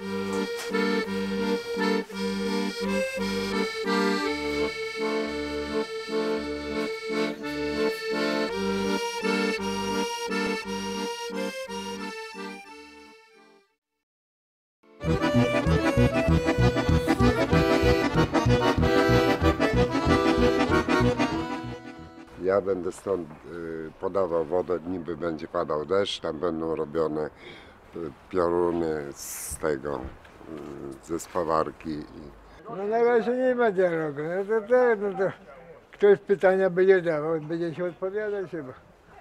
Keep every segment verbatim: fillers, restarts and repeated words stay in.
Ja będę stąd podawał wodę, niby będzie padał deszcz, tam będą robione pioruny z tego, ze spawarki. No na razie nie ma dialogu, no to, to, no to ktoś pytania będzie dawał, będzie się odpowiadać chyba.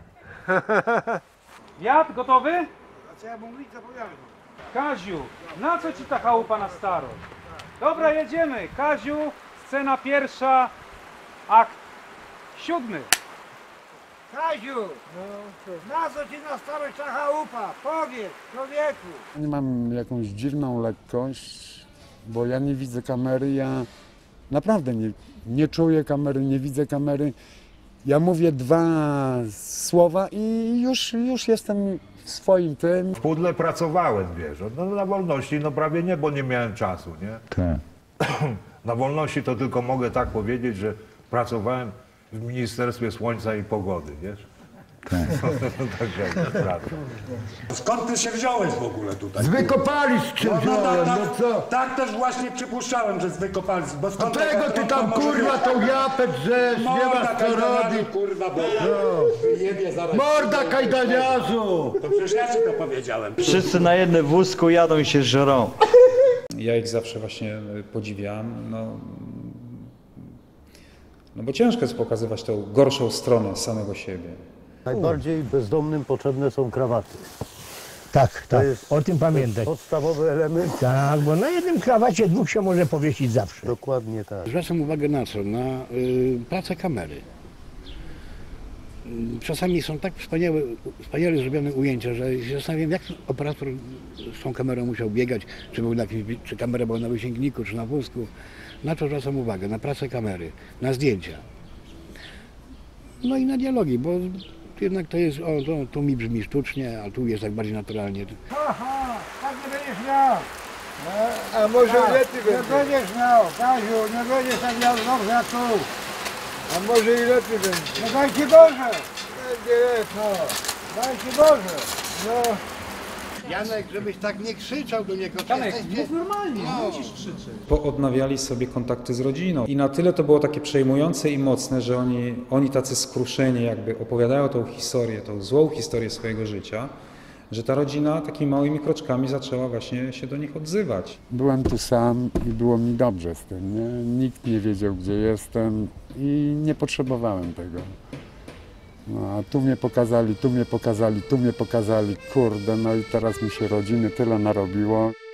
Jad gotowy? A co ja mówić, zapowiadam. Kaziu, na co ci ta chałupa na starość? Dobra, jedziemy. Kaziu, scena pierwsza, akt siódmy. Kaziu, na co ci na starość ta chałupa? Powiedz, człowieku. Mam jakąś dziwną lekkość, bo ja nie widzę kamery, ja naprawdę nie, nie czuję kamery, nie widzę kamery. Ja mówię dwa słowa i już, już jestem w swoim tym. W Pudle pracowałem, wiesz, no, na wolności no prawie nie, bo nie miałem czasu, nie? Tak. Na wolności to tylko mogę tak powiedzieć, że pracowałem w Ministerstwie Słońca i Pogody, wiesz? Tak. Także prawda. Skąd ty się wziąłeś w ogóle tutaj? Z wykopalisk się No, no, wziąłem, tak, no tak, co? tak też właśnie przypuszczałem, że z wykopalisk. Bo Do skąd czego taka ty trąba tam może kurwa być? tą japę drzesz, nie Morda masz co kajdaniarzu, robić. kurwa, bo jebie zaraz. Morda kajdaniarzu! To przecież ja ci to powiedziałem. Wszyscy na jednym wózku jadą i się żrą. Ja ich zawsze właśnie podziwiam, no, no bo ciężko jest pokazywać tą gorszą stronę samego siebie. Najbardziej bezdomnym potrzebne są krawaty. Tak, tak, jest- o tym pamiętać. Podstawowy element. Tak, bo na jednym krawacie dwóch się może powiesić zawsze. Dokładnie tak. Zwracam uwagę na co? Na y, pracę kamery. Y, Czasami są tak wspaniałe, wspaniale zrobione ujęcia, że się zastanawiam, jak operator z tą kamerą musiał biegać, czy, był na jakimś, czy kamera była na wysięgniku, czy na wózku. Na to zwracam uwagę, na pracę kamery, na zdjęcia. No i na dialogi, bo jednak to jest, o, to, tu mi brzmi sztucznie, a tu jest tak bardziej naturalnie. Aha, tak nie będziesz miał. A może Tak, lepiej nie będzie. będziesz miał, Kaziu, nie będziesz tak miał dobrze jak tu. A może i lepiej będzie. No daj ci Boże, Będzie no, daj ci Boże. No. Janek, żebyś tak nie krzyczał do niego. Janek, mów normalnie, nie musisz krzyczeć. Poodnawiali sobie kontakty z rodziną i na tyle to było takie przejmujące i mocne, że oni, oni tacy skruszeni jakby opowiadają tą historię, tą złą historię swojego życia, że ta rodzina takimi małymi kroczkami zaczęła właśnie się do nich odzywać. Byłem tu sam i było mi dobrze z tym, nie? Nikt nie wiedział, gdzie jestem i nie potrzebowałem tego. No, a tu mnie pokazali, tu mnie pokazali, tu mnie pokazali, kurde, no i teraz mi się rodziny tyle narobiło.